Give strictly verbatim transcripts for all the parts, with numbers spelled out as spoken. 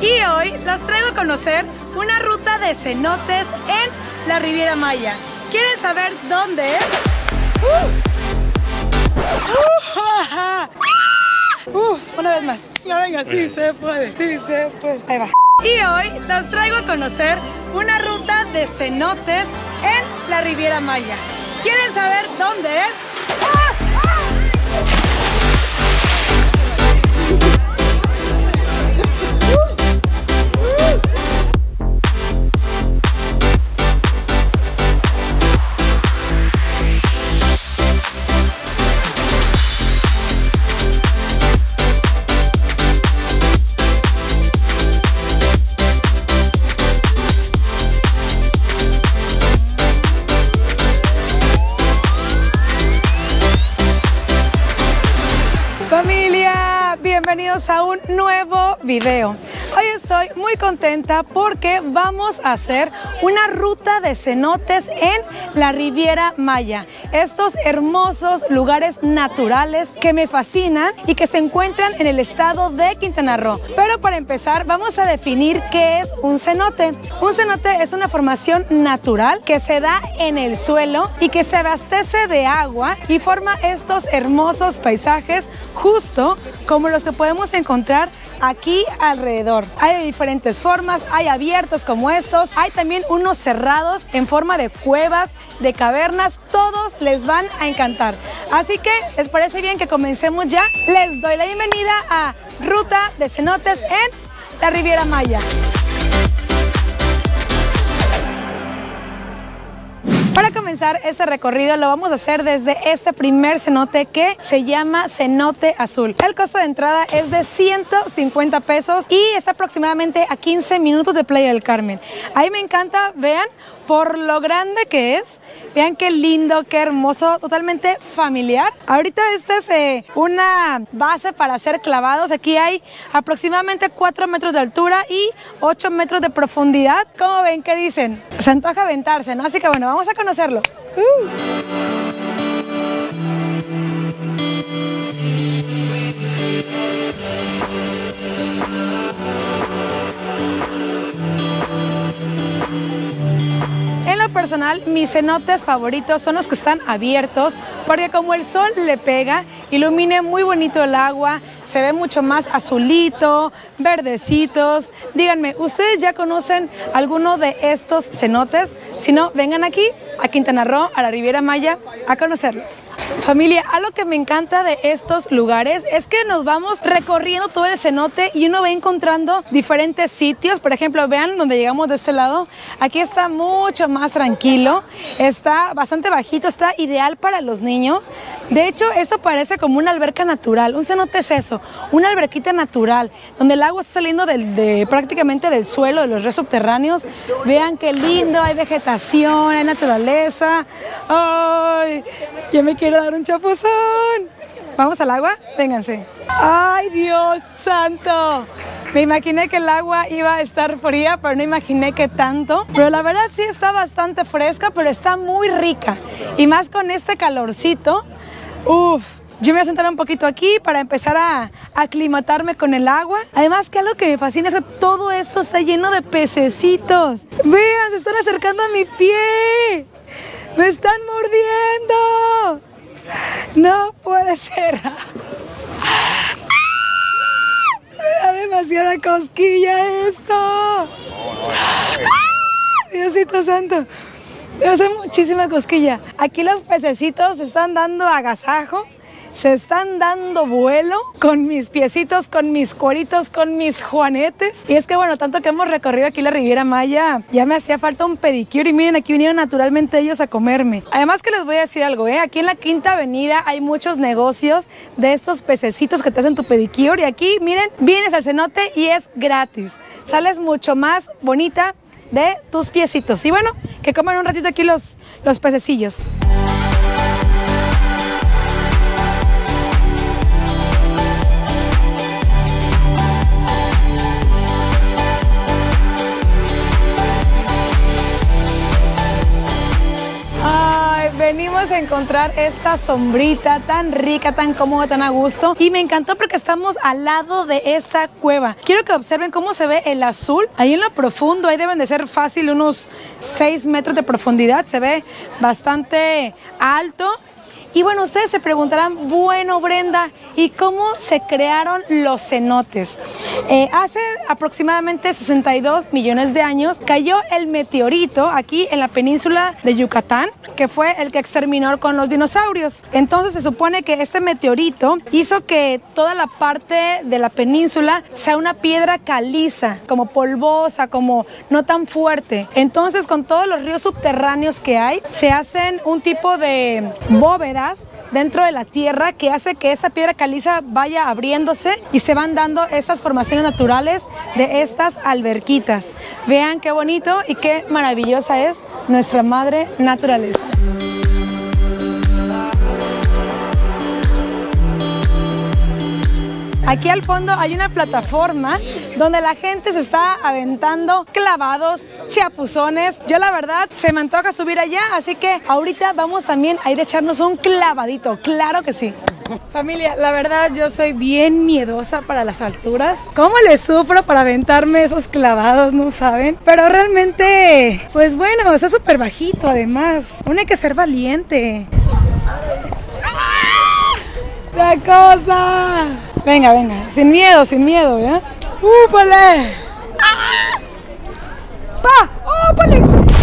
Y hoy los traigo a conocer una ruta de cenotes en la Riviera Maya. ¿Quieren saber dónde es? Uh, uh, uh, una vez más. Ya venga, sí se puede, sí se puede. Ahí va. Y hoy los traigo a conocer una ruta de cenotes en la Riviera Maya. ¿Quieren saber dónde es? ¡Ah! ¡Ah! Familia, bienvenidos a un nuevo video. Hoy estoy muy contenta porque vamos a hacer una ruta de cenotes en la Riviera Maya. Estos hermosos lugares naturales que me fascinan y que se encuentran en el estado de Quintana Roo. Pero para empezar vamos a definir qué es un cenote. Un cenote es una formación natural que se da en el suelo y que se abastece de agua y forma estos hermosos paisajes justo como los que podemos encontrar aquí alrededor. Hay de diferentes formas, hay abiertos como estos, hay también unos cerrados en forma de cuevas, de cavernas, todos les van a encantar. Así que, ¿les parece bien que comencemos ya? Les doy la bienvenida a Ruta de Cenotes en la Riviera Maya. Para comenzar este recorrido lo vamos a hacer desde este primer cenote que se llama Cenote Azul. El costo de entrada es de ciento cincuenta pesos y está aproximadamente a quince minutos de Playa del Carmen. Ahí me encanta, vean, por lo grande que es. Vean qué lindo, qué hermoso, totalmente familiar. Ahorita esta es eh, una base para hacer clavados. Aquí hay aproximadamente cuatro metros de altura y ocho metros de profundidad. ¿Cómo ven? ¿Qué dicen? Se antoja aventarse, ¿no? Así que bueno, vamos a conocerlo. Uh. En lo personal, mis cenotes favoritos son los que están abiertos porque como el sol le pega, ilumina muy bonito el agua, se ve mucho más azulito, verdecitos. Díganme, ¿ustedes ya conocen alguno de estos cenotes? Si no, vengan aquí a Quintana Roo, a la Riviera Maya, a conocerlos. Familia, algo que me encanta de estos lugares es que nos vamos recorriendo todo el cenote y uno va encontrando diferentes sitios. Por ejemplo, vean donde llegamos de este lado. Aquí está mucho más tranquilo, está bastante bajito, está ideal para los niños. De hecho, esto parece como una alberca natural. Un cenote es eso, una alberquita natural, donde el agua está saliendo del, de, prácticamente del suelo, de los ríos subterráneos. Vean qué lindo, hay vegetación, hay naturaleza. ¡Ay! Ya me quiero dar un chapuzón. ¿Vamos al agua? Vénganse. ¡Ay, Dios santo! Me imaginé que el agua iba a estar fría, pero no imaginé que tanto. Pero la verdad sí está bastante fresca, pero está muy rica. Y más con este calorcito. Uf. Yo me voy a sentar un poquito aquí para empezar a aclimatarme con el agua. Además que algo que me fascina es que todo esto está lleno de pececitos. Vean, se están acercando a mi pie. ¡Me están mordiendo! No puede ser. Me da demasiada cosquilla esto. ¡Ah! Diosito santo. Me hace muchísima cosquilla. Aquí los pececitos están dando agasajo. Se están dando vuelo con mis piecitos, con mis cueritos, con mis juanetes. Y es que bueno, tanto que hemos recorrido aquí la Riviera Maya, ya me hacía falta un pedicure y miren, aquí vinieron naturalmente ellos a comerme. Además que les voy a decir algo, ¿eh? Aquí en la Quinta Avenida hay muchos negocios de estos pececitos que te hacen tu pedicure y aquí, miren, vienes al cenote y es gratis. Sales mucho más bonita de tus piecitos. Y bueno, que coman un ratito aquí los, los pececillos. venimos en encontrar esta sombrita tan rica, tan cómoda, tan a gusto. Y me encantó porque estamos al lado de esta cueva. Quiero que observen cómo se ve el azul. Ahí en lo profundo, ahí deben de ser fácil unos seis metros de profundidad. Se ve bastante alto. Y bueno, ustedes se preguntarán, bueno, Brenda, ¿y cómo se crearon los cenotes? Eh, hace aproximadamente sesenta y dos millones de años cayó el meteorito aquí en la península de Yucatán, que fue el que exterminó con los dinosaurios. Entonces se supone que este meteorito hizo que toda la parte de la península sea una piedra caliza, como polvosa, como no tan fuerte. Entonces, con todos los ríos subterráneos que hay, se hacen un tipo de bóveda dentro de la tierra que hace que esta piedra caliza vaya abriéndose y se van dando estas formaciones naturales de estas alberquitas. Vean qué bonito y qué maravillosa es nuestra madre naturaleza. Aquí al fondo hay una plataforma donde la gente se está aventando clavados, chapuzones. Yo la verdad se me antoja subir allá, así que ahorita vamos también a ir a echarnos un clavadito, claro que sí. Familia, la verdad yo soy bien miedosa para las alturas. ¿Cómo le sufro para aventarme esos clavados? No saben. Pero realmente, pues bueno, está súper bajito además. Uno hay que ser valiente. ¡La cosa! Venga, venga, sin miedo, sin miedo, ¿ya? ¡Úpale! ¡Pa! ¡Úpale!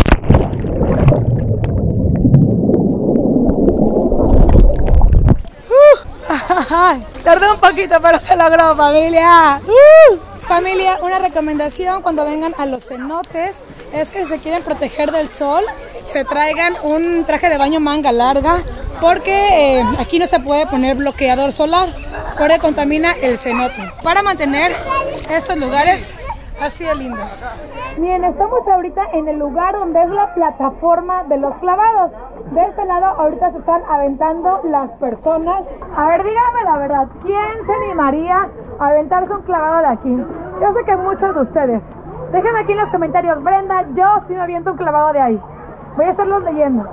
Uh, tardó un poquito, pero se logró, familia. Uh. Familia, una recomendación cuando vengan a los cenotes es que si se quieren proteger del sol, se traigan un traje de baño manga larga, porque eh, aquí no se puede poner bloqueador solar, porque contamina el cenote, para mantener estos lugares así de lindos. Bien, estamos ahorita en el lugar donde es la plataforma de los clavados. De este lado ahorita se están aventando las personas. A ver, díganme la verdad, ¿quién se animaría a aventarse un clavado de aquí? Yo sé que muchos de ustedes. Déjenme aquí en los comentarios, Brenda, yo sí me aviento un clavado de ahí. Voy a estarlos leyendo.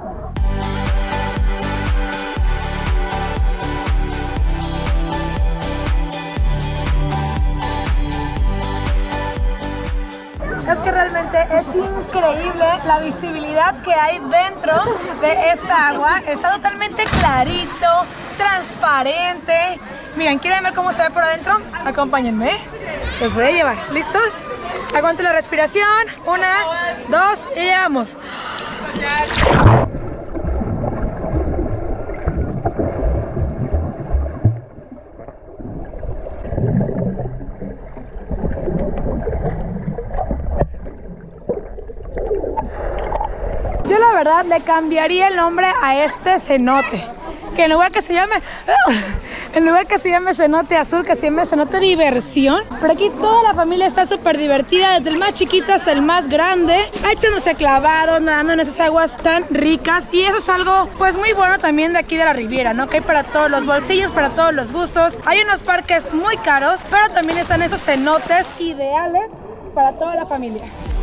Es que realmente es increíble la visibilidad que hay dentro de esta agua. Está totalmente clarito, transparente. Miren, ¿quieren ver cómo se ve por adentro? Acompáñenme. Los voy a llevar. ¿Listos? Aguanten la respiración. Una, dos y llegamos. Yo la verdad le cambiaría el nombre a este cenote, que en lugar que se llame en lugar que se llame cenote azul, que se llame cenote diversión. Pero aquí toda la familia está súper divertida, desde el más chiquito hasta el más grande, echándose clavados, nadando en esas aguas tan ricas. Y eso es algo pues muy bueno también de aquí de la Riviera, ¿no? Que hay para todos los bolsillos, para todos los gustos. Hay unos parques muy caros, pero también están esos cenotes ideales para toda la familia.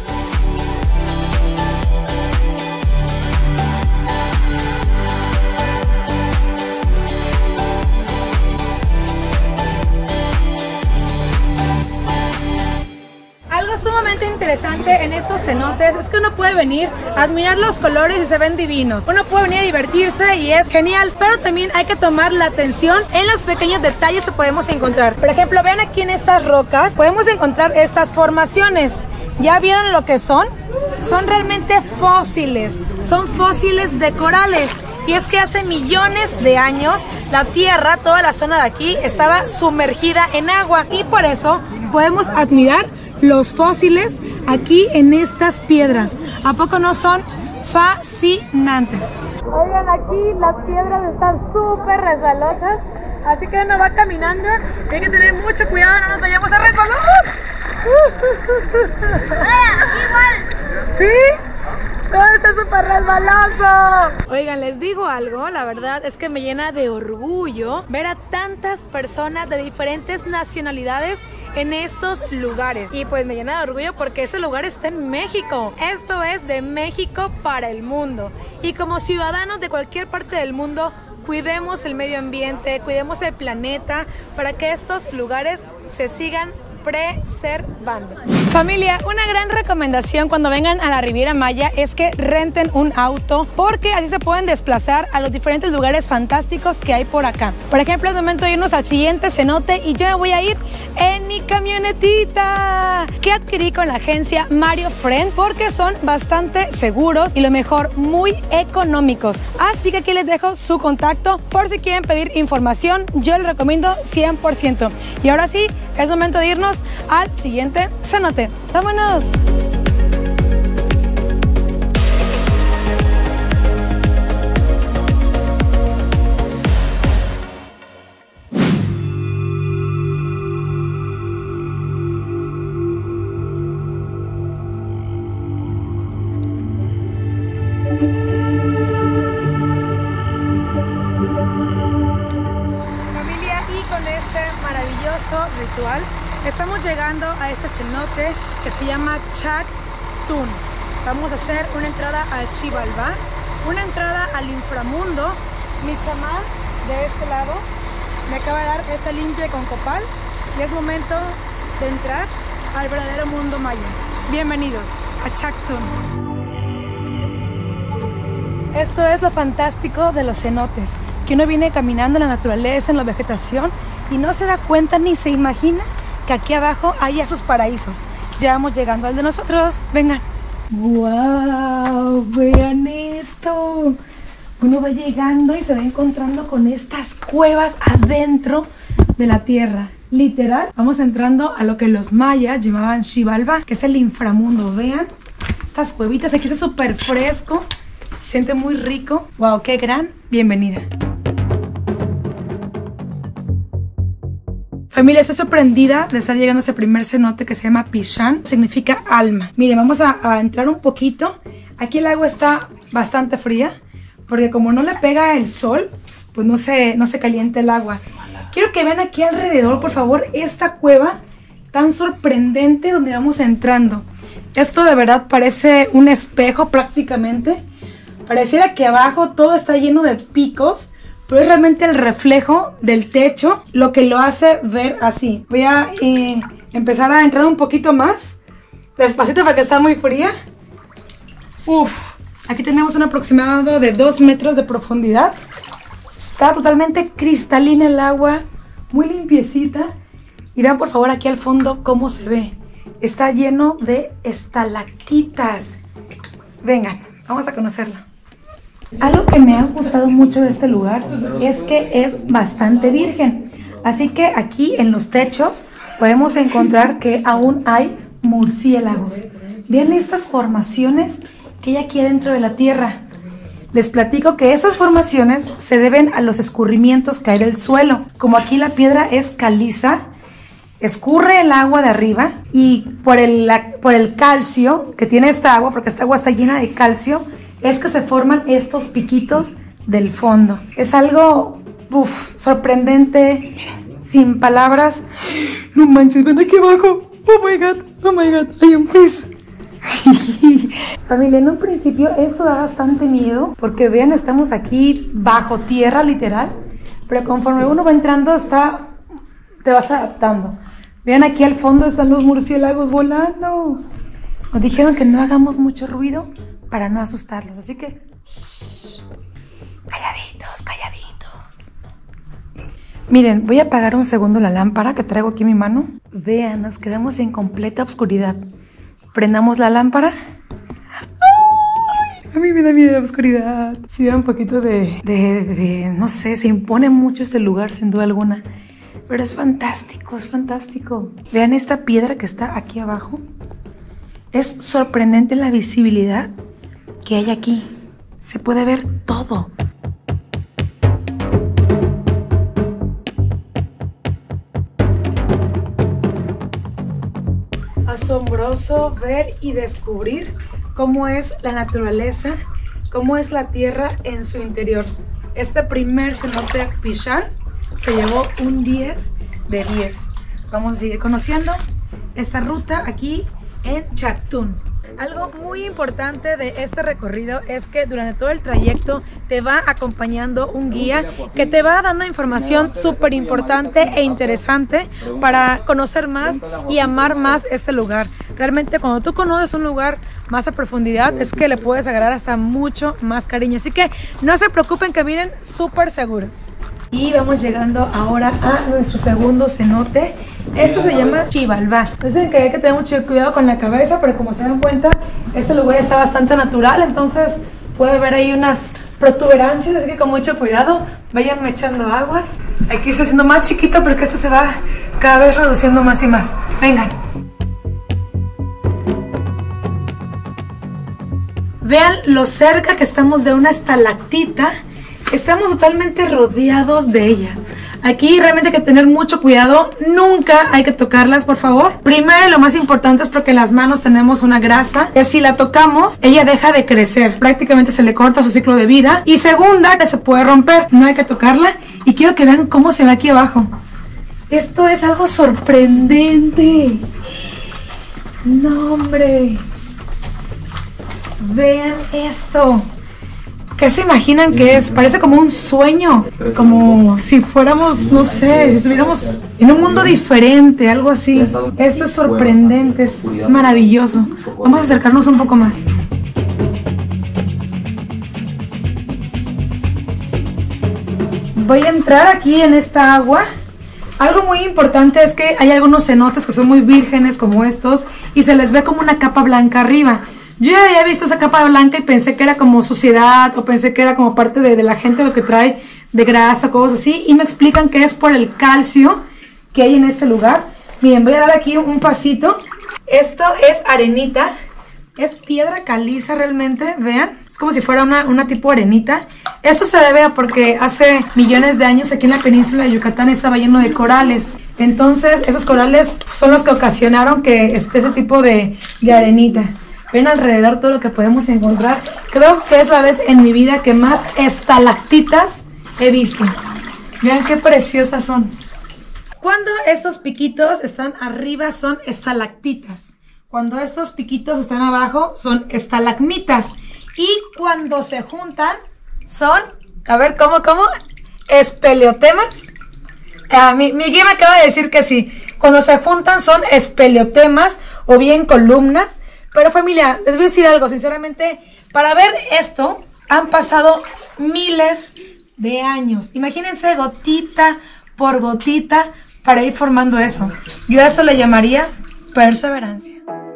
Algo sumamente interesante en estos cenotes es que uno puede venir a admirar los colores y se ven divinos. Uno puede venir a divertirse y es genial, pero también hay que tomar la atención en los pequeños detalles que podemos encontrar. Por ejemplo, vean aquí en estas rocas, podemos encontrar estas formaciones. ¿Ya vieron lo que son? Son realmente fósiles, son fósiles de corales. Y es que hace millones de años la Tierra, toda la zona de aquí, estaba sumergida en agua. Y por eso podemos admirar los fósiles aquí en estas piedras. ¿A poco no son fascinantes? Oigan, aquí las piedras están súper resbalosas, así que uno va caminando y hay que tener mucho cuidado, no nos vayamos a resbalar. ¿Sí? Todo está súper resbaloso. Oigan, les digo algo, la verdad es que me llena de orgullo ver a tantas personas de diferentes nacionalidades en estos lugares. Y pues me llena de orgullo porque ese lugar está en México. Esto es de México para el mundo. Y como ciudadanos de cualquier parte del mundo, cuidemos el medio ambiente, cuidemos el planeta para que estos lugares se sigan preservando. Familia, una gran recomendación cuando vengan a la Riviera Maya es que renten un auto porque así se pueden desplazar a los diferentes lugares fantásticos que hay por acá. Por ejemplo, es momento de irnos al siguiente cenote y yo me voy a ir en mi camionetita que adquirí con la agencia Mario Friend porque son bastante seguros y lo mejor, muy económicos. Así que aquí les dejo su contacto por si quieren pedir información. Yo les recomiendo cien por ciento. Y ahora sí, es momento de irnos al siguiente cenote. ¡Vámonos! Familia, y con este maravilloso ritual estamos llegando a este cenote que se llama Chactún. Vamos a hacer una entrada al Xibalbá, una entrada al inframundo. Mi chamán de este lado me acaba de dar esta limpia con copal y es momento de entrar al verdadero mundo maya. Bienvenidos a Chactún. Esto es lo fantástico de los cenotes, que uno viene caminando en la naturaleza, en la vegetación y no se da cuenta ni se imagina que aquí abajo hay esos paraísos. Ya vamos llegando al de nosotros. Vengan. ¡Wow! Vean esto. Uno va llegando y se va encontrando con estas cuevas adentro de la tierra. Literal, vamos entrando a lo que los mayas llamaban Xibalbá, que es el inframundo. Vean estas cuevitas. Aquí está súper fresco. Se siente muy rico. ¡Wow! ¡Qué gran bienvenida! Familia, estoy sorprendida de estar llegando a ese primer cenote que se llama Pichán, significa alma. Miren, vamos a, a entrar un poquito. Aquí el agua está bastante fría, porque como no le pega el sol, pues no se, no se calienta el agua. Quiero que vean aquí alrededor, por favor, esta cueva tan sorprendente donde vamos entrando. Esto de verdad parece un espejo prácticamente. Pareciera que abajo todo está lleno de picos, pero es realmente el reflejo del techo lo que lo hace ver así. Voy a eh, empezar a entrar un poquito más despacito porque está muy fría. Uf, aquí tenemos un aproximado de dos metros de profundidad. Está totalmente cristalina el agua, muy limpiecita. Y vean por favor aquí al fondo cómo se ve. Está lleno de estalactitas. Vengan, vamos a conocerlo. Algo que me ha gustado mucho de este lugar es que es bastante virgen. Así que aquí en los techos podemos encontrar que aún hay murciélagos. Vean estas formaciones que hay aquí adentro de la tierra. Les platico que esas formaciones se deben a los escurrimientos que hay del suelo. Como aquí la piedra es caliza, escurre el agua de arriba y por el, por el calcio que tiene esta agua, porque esta agua está llena de calcio, es que se forman estos piquitos del fondo. Es algo uf, sorprendente, sin palabras. No manches, ven aquí abajo. Oh my god, oh my god, hay un pez. Familia, en un principio esto da bastante miedo, porque vean, estamos aquí bajo tierra literal, pero conforme uno va entrando está, te vas adaptando. Vean aquí al fondo están los murciélagos volando. Nos dijeron que no hagamos mucho ruido para no asustarlos, así que shh, calladitos, calladitos. Miren, voy a apagar un segundo la lámpara que traigo aquí en mi mano. Vean, nos quedamos en completa oscuridad. Prendamos la lámpara. ¡Ay! A mí me da miedo la oscuridad. Sí, da un poquito de, de, de, de, no sé, se impone mucho este lugar sin duda alguna. Pero es fantástico, es fantástico. Vean esta piedra que está aquí abajo. Es sorprendente la visibilidad que hay aquí. Se puede ver todo. Asombroso ver y descubrir cómo es la naturaleza, cómo es la tierra en su interior. Este primer cenote Pichán se llevó un diez de diez. Vamos a seguir conociendo esta ruta aquí en Chactún. Algo muy importante de este recorrido es que durante todo el trayecto te va acompañando un guía que te va dando información súper importante e interesante para conocer más y amar más este lugar. Realmente cuando tú conoces un lugar más a profundidad es que le puedes agarrar hasta mucho más cariño. Así que no se preocupen, que vienen súper seguros. Y vamos llegando ahora a nuestro segundo cenote. Este se llama Xibalbá. Dicen que hay que tener mucho cuidado con la cabeza, pero como se dan cuenta, este lugar está bastante natural, entonces puede haber ahí unas protuberancias, así que con mucho cuidado vayan echando aguas. Aquí está haciendo más chiquito, pero que esto se va cada vez reduciendo más y más. Vengan. Vean lo cerca que estamos de una estalactita. Estamos totalmente rodeados de ella. Aquí realmente hay que tener mucho cuidado. Nunca hay que tocarlas, por favor. Primero, y lo más importante es porque en las manos tenemos una grasa que si la tocamos, ella deja de crecer. Prácticamente se le corta su ciclo de vida. Y segunda, que se puede romper. No hay que tocarla. Y quiero que vean cómo se ve aquí abajo. Esto es algo sorprendente. No, hombre. Vean esto. ¿Qué se imaginan que es? Parece como un sueño, como si fuéramos, no sé, si estuviéramos en un mundo diferente, algo así. Esto es sorprendente, es maravilloso. Vamos a acercarnos un poco más. Voy a entrar aquí en esta agua. Algo muy importante es que hay algunos cenotes que son muy vírgenes como estos y se les ve como una capa blanca arriba. Yo ya había visto esa capa blanca y pensé que era como suciedad o pensé que era como parte de, de la gente lo que trae de grasa, cosas así. Y me explican que es por el calcio que hay en este lugar. Miren, voy a dar aquí un pasito. Esto es arenita. Es piedra caliza realmente, vean. Es como si fuera una, una tipo arenita. Esto se debe a porque hace millones de años aquí en la península de Yucatán estaba lleno de corales. Entonces esos corales son los que ocasionaron que esté ese tipo de, de arenita. Ven alrededor todo lo que podemos encontrar. Creo que es la vez en mi vida que más estalactitas he visto. Vean qué preciosas son. Cuando estos piquitos están arriba son estalactitas. Cuando estos piquitos están abajo son estalagmitas. Y cuando se juntan son, a ver, ¿cómo, cómo? Espeleotemas. Ah, mi, mi guía me acaba de decir que sí. Cuando se juntan son espeleotemas o bien columnas. Pero familia, les voy a decir algo, sinceramente, para ver esto han pasado miles de años. Imagínense gotita por gotita para ir formando eso. Yo a eso le llamaría perseverancia.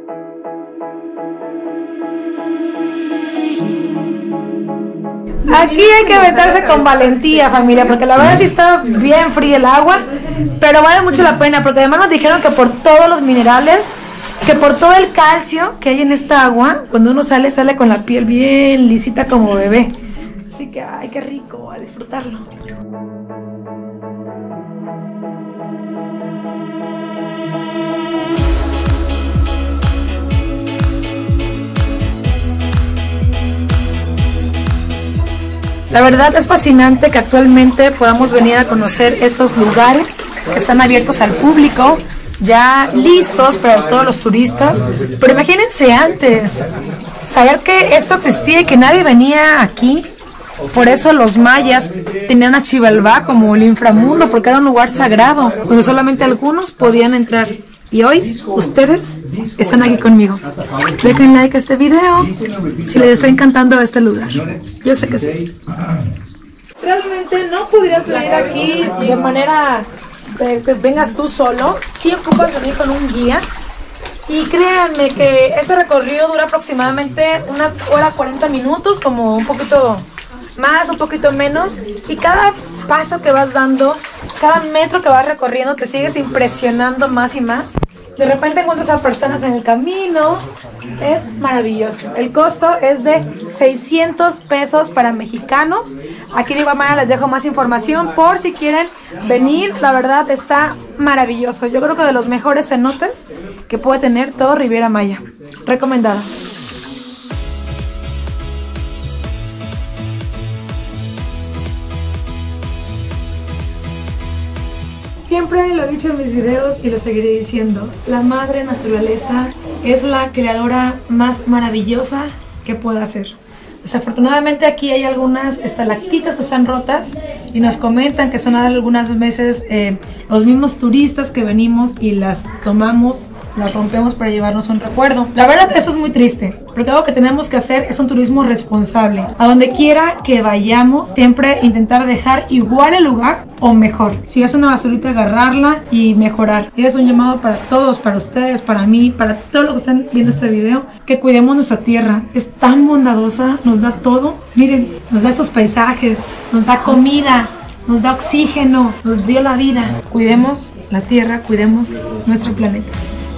Aquí hay que meterse con valentía, familia, porque la verdad sí está bien fría el agua, pero vale mucho la pena, porque además nos dijeron que por todos los minerales, que por todo el calcio que hay en esta agua, cuando uno sale, sale con la piel bien lisita como bebé. Así que, ay, qué rico, a disfrutarlo. La verdad es fascinante que actualmente podamos venir a conocer estos lugares que están abiertos al público, ya listos para todos los turistas. Pero imagínense antes, saber que esto existía y que nadie venía aquí. Por eso los mayas tenían a Xibalbá como el inframundo, porque era un lugar sagrado, donde solamente algunos podían entrar. Y hoy, ustedes están aquí conmigo. Dejen like a este video si les está encantando este lugar. Yo sé que sí. Realmente no podrías venir aquí de manera de que vengas tú solo. Sí ocupas venir con un guía. Y créanme que este recorrido dura aproximadamente una hora cuarenta minutos, como un poquito más, un poquito menos. Y cada paso que vas dando, cada metro que vas recorriendo, te sigues impresionando más y más. De repente encuentras a personas en el camino. Es maravilloso. El costo es de seiscientos pesos para mexicanos. Aquí de igual manera les dejo más información por si quieren venir. La verdad está maravilloso. Yo creo que de los mejores cenotes que puede tener todo Riviera Maya. Recomendado. Siempre lo he dicho en mis videos y lo seguiré diciendo. La madre naturaleza es la creadora más maravillosa que pueda ser. Desafortunadamente aquí hay algunas estalactitas que están rotas y nos comentan que son algunas veces eh, los mismos turistas que venimos y las tomamos, las rompemos para llevarnos un recuerdo. La verdad, eso es muy triste, porque algo que tenemos que hacer es un turismo responsable. A donde quiera que vayamos, siempre intentar dejar igual el lugar o mejor. Si es una basurita, agarrarla y mejorar. Y es un llamado para todos, para ustedes, para mí, para todos los que están viendo este video, que cuidemos nuestra tierra. Es tan bondadosa, nos da todo. Miren, nos da estos paisajes, nos da comida, nos da oxígeno, nos dio la vida. Cuidemos la tierra, cuidemos nuestro planeta.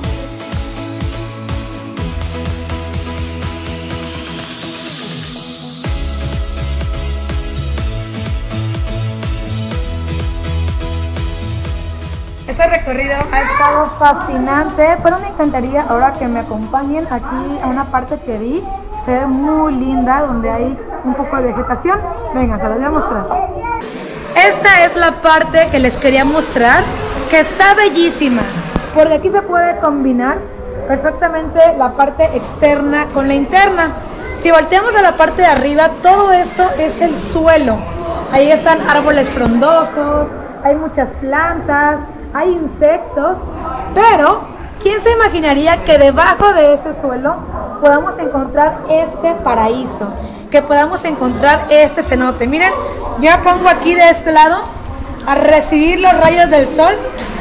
Este recorrido ha estado fascinante, pero me encantaría ahora que me acompañen aquí a una parte que vi. Se ve muy linda, donde hay un poco de vegetación. Venga, se los voy a mostrar. Esta es la parte que les quería mostrar, que está bellísima, porque aquí se puede combinar perfectamente la parte externa con la interna. Si volteamos a la parte de arriba, todo esto es el suelo. Ahí están árboles frondosos, hay muchas plantas, hay insectos, pero ¿quién se imaginaría que debajo de ese suelo podamos encontrar este paraíso? Que podamos encontrar este cenote. Miren, ya pongo aquí de este lado a recibir los rayos del sol.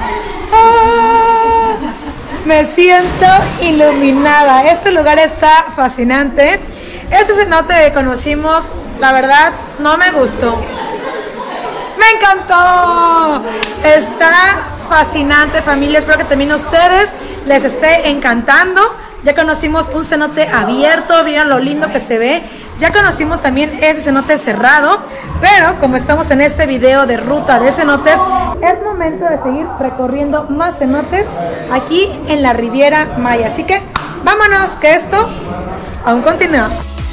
¡Ah! Me siento iluminada. Este lugar está fascinante. Este cenote que conocimos, la verdad, no me gustó. ¡Me encantó! Está fascinante, familia. Espero que también a ustedes les esté encantando. Ya conocimos un cenote abierto, vieron lo lindo que se ve. Ya conocimos también ese cenote cerrado, pero como estamos en este video de ruta de cenotes, es momento de seguir recorriendo más cenotes aquí en la Riviera Maya. Así que vámonos, que esto aún continúa.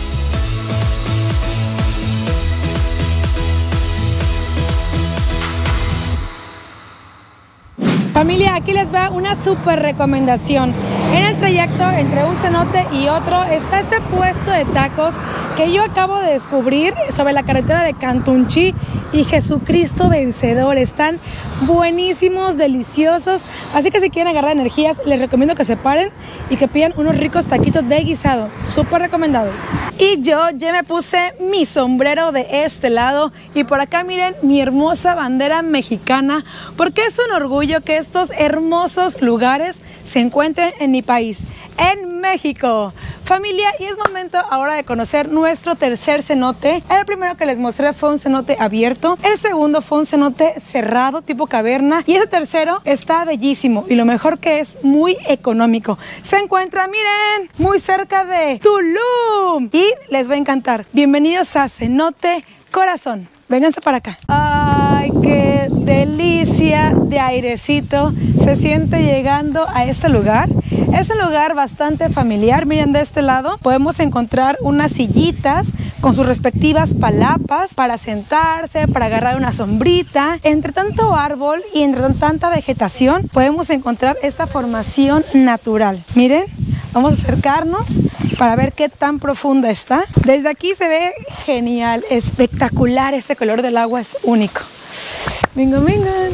Familia, aquí les va una súper recomendación. En el trayecto entre un cenote y otro está este puesto de tacos que yo acabo de descubrir sobre la carretera de Cantunchí y Jesucristo Vencedor. Están buenísimos, deliciosos, así que si quieren agarrar energías, les recomiendo que se paren y que pidan unos ricos taquitos de guisado, súper recomendados. Y yo ya me puse mi sombrero de este lado y por acá miren mi hermosa bandera mexicana, porque es un orgullo que estos hermosos lugares se encuentren en mi país, en México. Familia, y es momento ahora de conocer nuestro tercer cenote. El primero que les mostré fue un cenote abierto, el segundo fue un cenote cerrado tipo caverna y ese tercero está bellísimo y lo mejor que es muy económico. Se encuentra, miren, muy cerca de Tulum y les va a encantar. Bienvenidos a Cenote Corazón. Vénganse para acá. ¡Ay, qué delicia de airecito se siente llegando a este lugar! Es un lugar bastante familiar. Miren, de este lado podemos encontrar unas sillitas con sus respectivas palapas para sentarse, para agarrar una sombrita. Entre tanto árbol y entre tanta vegetación podemos encontrar esta formación natural. Miren, vamos a acercarnos para ver qué tan profunda está. Desde aquí se ve genial, espectacular. Este color del agua es único. Vengan, vengan.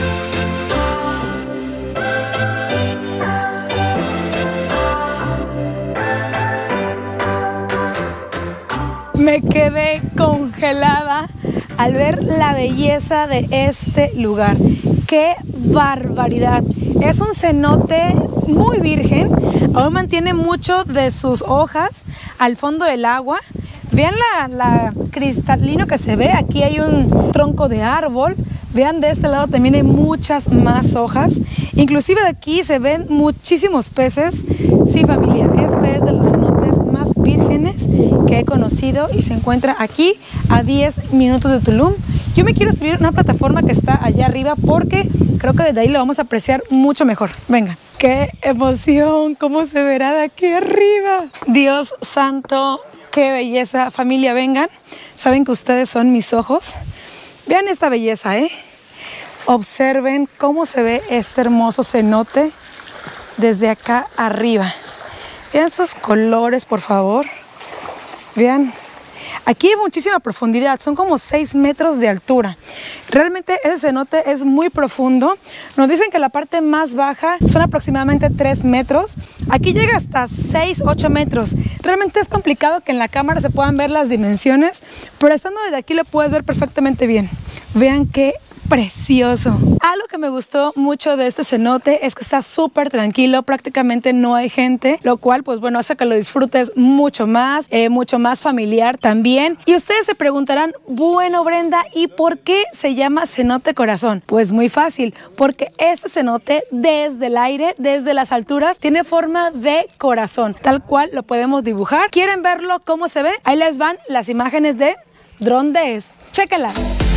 Me quedé congelada al ver la belleza de este lugar. ¡Qué barbaridad! Es un cenote muy virgen, aún mantiene mucho de sus hojas al fondo del agua. Vean la, la cristalino que se ve, aquí hay un tronco de árbol. Vean, de este lado también hay muchas más hojas. Inclusive de aquí se ven muchísimos peces. Sí, familia, este es de los cenotes más vírgenes que he conocido y se encuentra aquí a diez minutos de Tulum. Yo me quiero subir a una plataforma que está allá arriba porque creo que desde ahí lo vamos a apreciar mucho mejor. Vengan. ¡Qué emoción! ¿Cómo se verá de aquí arriba? Dios santo, qué belleza. Familia, vengan. Saben que ustedes son mis ojos. Vean esta belleza, ¿eh? Observen cómo se ve este hermoso cenote desde acá arriba. Vean esos colores, por favor. Vean. Aquí hay muchísima profundidad, son como seis metros de altura. Realmente ese cenote es muy profundo. Nos dicen que la parte más baja son aproximadamente tres metros. Aquí llega hasta seis, ocho metros. Realmente es complicado que en la cámara se puedan ver las dimensiones, pero estando desde aquí lo puedes ver perfectamente bien. Vean qué precioso. Algo que me gustó mucho de este cenote es que está súper tranquilo, prácticamente no hay gente, lo cual pues bueno hace que lo disfrutes mucho más, eh, mucho más familiar también. Y ustedes se preguntarán, bueno Brenda, ¿y por qué se llama cenote corazón? Pues muy fácil, porque este cenote desde el aire, desde las alturas, tiene forma de corazón, tal cual lo podemos dibujar. ¿Quieren verlo cómo se ve? Ahí les van las imágenes de Drone Days. Chéquenla.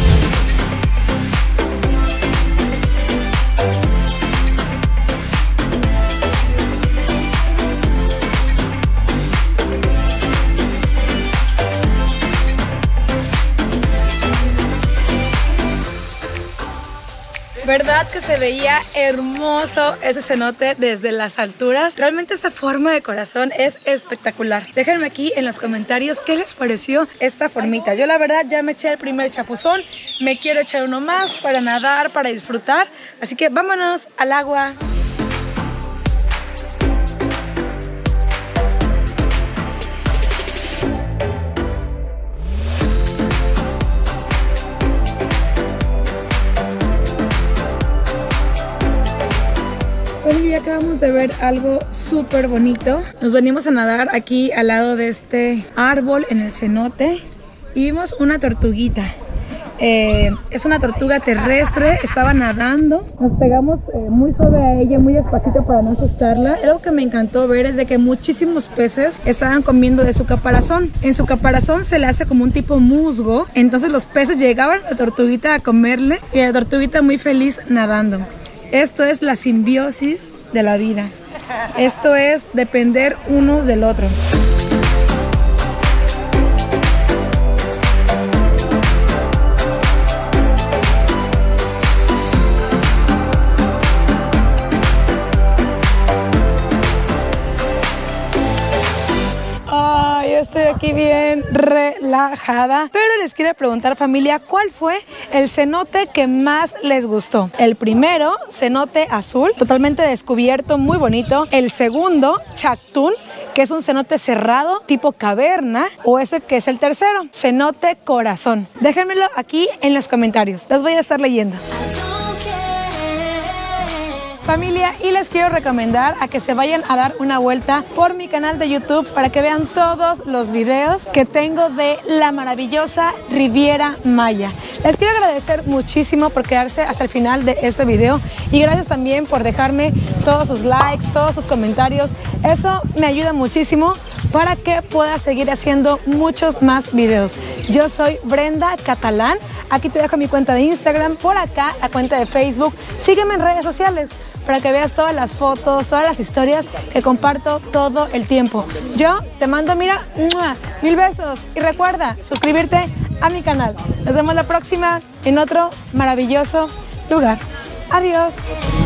¿Verdad que se veía hermoso ese cenote desde las alturas? Realmente esta forma de corazón es espectacular. Déjenme aquí en los comentarios qué les pareció esta formita. Yo la verdad ya me eché el primer chapuzón, me quiero echar uno más para nadar, para disfrutar. Así que vámonos al agua. Bueno, ya acabamos de ver algo súper bonito. Nos venimos a nadar aquí al lado de este árbol en el cenote y vimos una tortuguita. Eh, es una tortuga terrestre, estaba nadando. Nos pegamos eh, muy suave a ella, muy despacito para no asustarla. Algo que me encantó ver es de que muchísimos peces estaban comiendo de su caparazón. En su caparazón se le hace como un tipo musgo, entonces los peces llegaban a la tortuguita a comerle y la tortuguita muy feliz nadando. Esto es la simbiosis de la vida. Esto es depender unos del otro. Ay, estoy aquí bien relajada. Pero les quiero preguntar, familia, ¿cuál fue el cenote que más les gustó? El primero, cenote azul, totalmente descubierto, muy bonito. El segundo, Chactún, que es un cenote cerrado, tipo caverna. O ese que es el tercero, cenote corazón. Déjenmelo aquí en los comentarios, los voy a estar leyendo. Familia, y les quiero recomendar a que se vayan a dar una vuelta por mi canal de YouTube para que vean todos los videos que tengo de la maravillosa Riviera Maya. Les quiero agradecer muchísimo por quedarse hasta el final de este video y gracias también por dejarme todos sus likes, todos sus comentarios. Eso me ayuda muchísimo para que pueda seguir haciendo muchos más videos. Yo soy Brenda Catalán. Aquí te dejo mi cuenta de Instagram, por acá la cuenta de Facebook. Sígueme en redes sociales para que veas todas las fotos, todas las historias que comparto todo el tiempo. Yo te mando, mira, ¡mua! Mil besos. Y recuerda suscribirte a mi canal. Nos vemos la próxima en otro maravilloso lugar. Adiós.